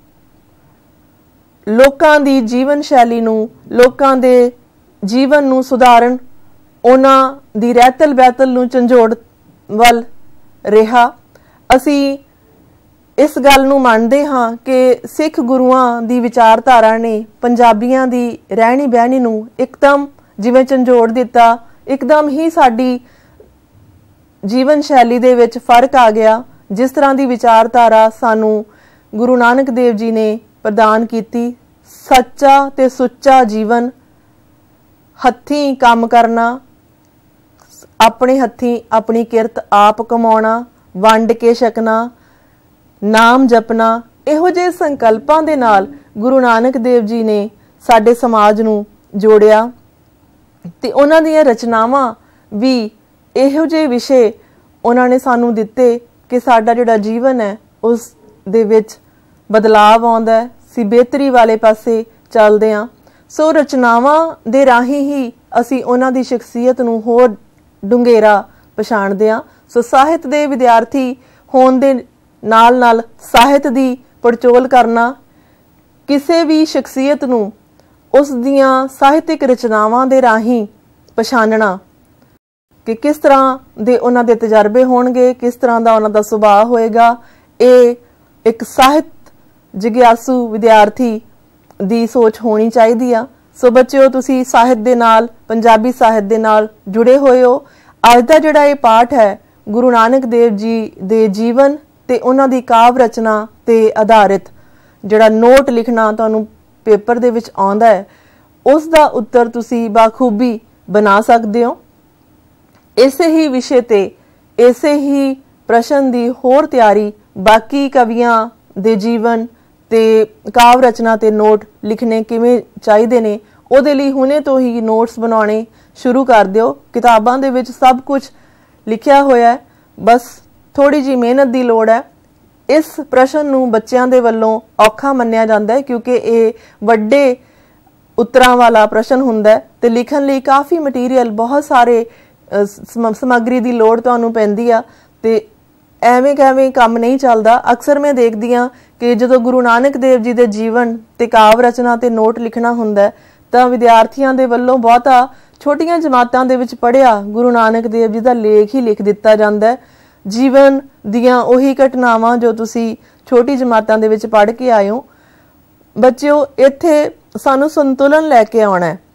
S1: लोकां दी जीवन शैली नूं लोकां दे जीवन नूं सुधारन उन्हां दी रहतल बहतल नूं झंझोड़ वल रहा। असी इस गल नूं मनदे हां कि सिख गुरुआं दी विचारधारा ने पंजाबियां दी रहनी बहनी नूं एकदम जिवें झंझोड़ दिता, एकदम ही साडी जीवन शैली दे विच फर्क आ गया। जिस तरह की विचारधारा सानू गुरु नानक देव जी ने प्रदान कीती, सच्चा ते सुच्चा जीवन, हत्थीं काम करना, अपने हत्थीं अपनी किरत आप कमाउणा, वंड के छकना, नाम जपना, इहो जिहे संकल्पां दे नाल गुरु नानक देव जी ने साडे समाज नूं जोड़िया ते उन्हां दीयां रचनावां भी इहो जिहे विषय उन्हां ने सानू दिते कि साडा जिहड़ा जीवन है उस दे विच बदलाव आउंदा है, असीं बेहतरी वाले पासे चलदे हां। सो रचनावां दे राही ही असीं उन्हां दी शख्सियत नूं होर डूंघेरा पछाणदे हां। सो ਸਾਹਿਤ ਦੇ विद्यार्थी होण दे नाल नाल ਸਾਹਿਤ दी पड़चोल करना, किसी भी शख्सियत नूं उस दियां ਸਾਹਿਤਿਕ रचनावां दे राही पछाणना कि किस तरह दे उन्हां दे तजर्बे होणगे, किस तरह दा उन्हां दा सुभाव होएगा। ये एक ਸਾਹਿਤ जिग्यासू विद्यार्थी दी सोच होनी चाहिदी आ। सो बच्चों, तुसी ਸਾਹਿਤ दे नाल, पंजाबी ਸਾਹਿਤ दे नाल जुड़े होए हो। अज दा जिहड़ा ये पाठ है गुरु नानक देव जी दे जीवन ते उन्हां दी काव्य रचना ते आधारित जिहड़ा नोट लिखना तुहानूं पेपर दे विच आउंदा है, उस दा उत्तर तुसी बाखूबी बना सकदे हो। इसे ही विषय ते इसे ही प्रश्न दी होर तैयारी बाकी कवियां दे जीवन ते काव्य रचना ते नोट लिखने किवें चाहीदे ने, ਉਹਦੇ ਲਈ ਹੁਣੇ ਤੋਂ ਹੀ ਨੋਟਸ ਬਣਾਉਣੇ ਸ਼ੁਰੂ ਕਰ ਦਿਓ। ਕਿਤਾਬਾਂ ਦੇ ਵਿੱਚ ਸਭ ਕੁਝ ਲਿਖਿਆ ਹੋਇਆ ਹੈ, ਬਸ ਥੋੜੀ ਜੀ ਮਿਹਨਤ ਦੀ ਲੋੜ ਹੈ। ਇਸ ਪ੍ਰਸ਼ਨ ਨੂੰ ਬੱਚਿਆਂ ਦੇ ਵੱਲੋਂ ਔਖਾ ਮੰਨਿਆ ਜਾਂਦਾ ਹੈ ਕਿਉਂਕਿ ਇਹ ਵੱਡੇ ਉੱਤਰਾਂ ਵਾਲਾ ਪ੍ਰਸ਼ਨ ਹੁੰਦਾ ਹੈ ਤੇ ਲਿਖਣ ਲਈ ਕਾਫੀ ਮਟੀਰੀਅਲ, ਬਹੁਤ ਸਾਰੇ ਸਮੱਗਰੀ ਦੀ ਲੋੜ ਤੁਹਾਨੂੰ ਪੈਂਦੀ ਆ ਤੇ ਐਵੇਂ ਕਿਵੇਂ ਕੰਮ ਨਹੀਂ ਚੱਲਦਾ। ਅਕਸਰ ਮੈਂ ਦੇਖਦੀ ਹਾਂ ਕਿ ਜਦੋਂ ਗੁਰੂ ਨਾਨਕ ਦੇਵ ਜੀ ਦੇ ਜੀਵਨ ਤੇ ਕਾਵਿ ਰਚਨਾ ਤੇ ਨੋਟ ਲਿਖਣਾ ਹੁੰਦਾ ਤਾਂ ਵਿਦਿਆਰਥੀਆਂ ਦੇ ਵੱਲੋਂ ਬਹੁਤਾ ਛੋਟੀਆਂ ਜਮਾਤਾਂ ਦੇ ਵਿੱਚ ਪੜ੍ਹਿਆ ਗੁਰੂ ਨਾਨਕ ਦੇਵ ਜੀ ਦਾ ਲੇਖ ਹੀ ਲਿਖ ਦਿੱਤਾ ਜਾਂਦਾ ਹੈ। ਜੀਵਨ ਦੀਆਂ ਉਹੀ ਘਟਨਾਵਾਂ ਜੋ ਤੁਸੀਂ ਛੋਟੀ ਜਮਾਤਾਂ ਦੇ ਵਿੱਚ ਪੜ੍ਹ ਕੇ ਆਏ ਹੋ। ਬੱਚਿਓ, ਇੱਥੇ ਸਾਨੂੰ ਸੰਤੁਲਨ ਲੈ ਕੇ ਆਉਣਾ ਹੈ।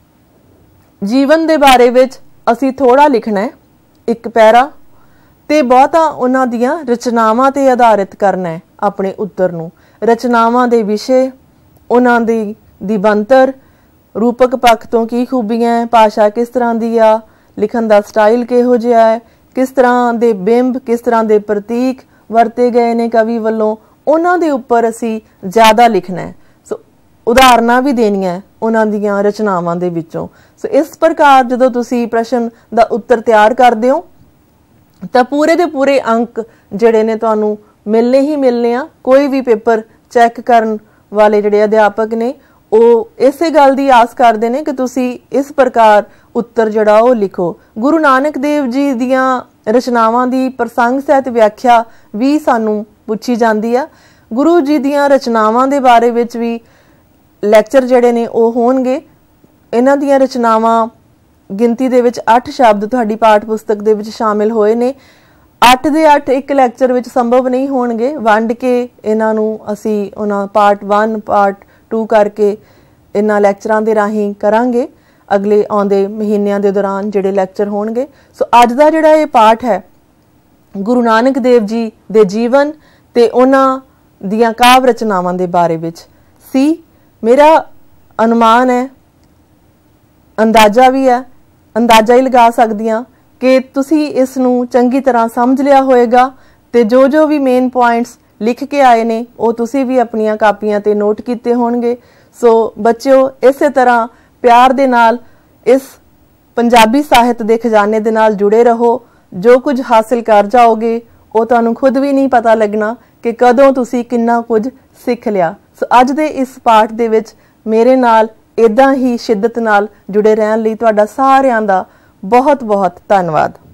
S1: ਜੀਵਨ ਦੇ ਬਾਰੇ ਵਿੱਚ ਅਸੀਂ ਥੋੜਾ ਲਿਖਣਾ ਹੈ, ਇੱਕ ਪੈਰਾ, ਤੇ ਬਹੁਤਾ ਉਹਨਾਂ ਦੀਆਂ ਰਚਨਾਵਾਂ ਤੇ ਆਧਾਰਿਤ ਕਰਨਾ ਹੈ ਆਪਣੇ ਉੱਤਰ ਨੂੰ। ਰਚਨਾਵਾਂ ਦੇ ਵਿਸ਼ੇ, ਉਹਨਾਂ ਦੀ ਦੀ ਬਣਤਰ, रूपक पक्ष तो की खूबियां है, भाषा किस तरह की आ, लिखन का स्टाइल किहो जिहा है, किस तरह के बिंब, किस तरह के प्रतीक वरते गए ने कवि वालों, उन्हां दे उपर असी ज़्यादा लिखना है। सो उदाहरणा भी देनियां उन्हां दियां रचनावां दे विचों। सो इस प्रकार जदों तुसी प्रश्न का उत्तर तैयार करदे हो तां पूरे दे पूरे अंक जिहड़े ने तुहानूं मिलने ही मिलने आ। कोई भी पेपर चैक करन वाले जिहड़े अध्यापक ने ਉਹ ਇਸੇ ਗੱਲ ਦੀ ਆਸ ਕਰਦੇ ਨੇ ਕਿ ਤੁਸੀਂ ਇਸ ਪ੍ਰਕਾਰ ਉੱਤਰ ਜਿਹੜਾ ਉਹ ਲਿਖੋ। ਗੁਰੂ ਨਾਨਕ ਦੇਵ ਜੀ ਦੀਆਂ ਰਚਨਾਵਾਂ ਦੀ ਪ੍ਰਸੰਗ ਸਹਿਤ ਵਿਆਖਿਆ ਵੀ ਸਾਨੂੰ ਪੁੱਛੀ ਜਾਂਦੀ ਆ। ਗੁਰੂ ਜੀ ਦੀਆਂ ਰਚਨਾਵਾਂ ਦੇ ਬਾਰੇ ਵਿੱਚ ਵੀ ਲੈਕਚਰ ਜਿਹੜੇ ਨੇ ਉਹ ਹੋਣਗੇ। ਇਹਨਾਂ ਦੀਆਂ ਰਚਨਾਵਾਂ ਗਿਣਤੀ ਦੇ ਵਿੱਚ ਅੱਠ ਸ਼ਬਦ ਤੁਹਾਡੀ ਪਾਠ ਪੁਸਤਕ ਦੇ ਵਿੱਚ ਸ਼ਾਮਿਲ ਹੋਏ ਨੇ। ਅੱਠ ਦੇ ਅੱਠ ਇੱਕ ਲੈਕਚਰ ਵਿੱਚ ਸੰਭਵ ਨਹੀਂ ਹੋਣਗੇ, ਵੰਡ ਕੇ ਇਹਨਾਂ ਨੂੰ ਅਸੀਂ ਉਹਨਾਂ ਪਾਰਟ वन ਪਾਰਟ टू करके इन्हां लैक्चरां दे राही करांगे अगले आउंदे महीनिਆਂ ਦੇ दौरान ਜਿਹੜੇ ਲੈਕਚਰ ਹੋਣਗੇ। सो ਅੱਜ ਦਾ ਜਿਹੜਾ ਇਹ ਪਾਠ ਹੈ ਗੁਰੂ ਨਾਨਕ ਦੇਵ ਜੀ ਦੇ ਜੀਵਨ ਤੇ ਉਹਨਾਂ ਦੀਆਂ ਕਾਵਿ ਰਚਨਾਵਾਂ ਦੇ ਬਾਰੇ ਵਿੱਚ ਸੀ। ਮੇਰਾ ਅਨੁਮਾਨ ਹੈ, ਅੰਦਾਜ਼ਾ ਵੀ ਹੈ, ਅੰਦਾਜ਼ਾ ਹੀ ਲਗਾ ਸਕਦੀਆਂ ਕਿ ਤੁਸੀਂ ਇਸ ਨੂੰ ਚੰਗੀ ਤਰ੍ਹਾਂ ਸਮਝ ਲਿਆ ਹੋਵੇਗਾ ਤੇ ਜੋ ਜੋ ਵੀ ਮੇਨ ਪੁਆਇੰਟਸ लिख के आए ने वो तुसी भी अपनियां कापियां ते नोट किए होणगे। सो बच्चों, इस तरह प्यार दे नाल इस पंजाबी साहित्य दे खजाने दे नाल जुड़े रहो। जो कुछ हासिल कर जाओगे वो तुहानूं खुद भी नहीं पता लगना कि कदों तुसी किन्ना कुछ सीख लिया। सो अज दे इस पाठ दे विच मेरे नाल इदां ही शिद्दत नाल जुड़े रहण लई तुहाडा सारिआं दा बहुत बहुत धन्नवाद।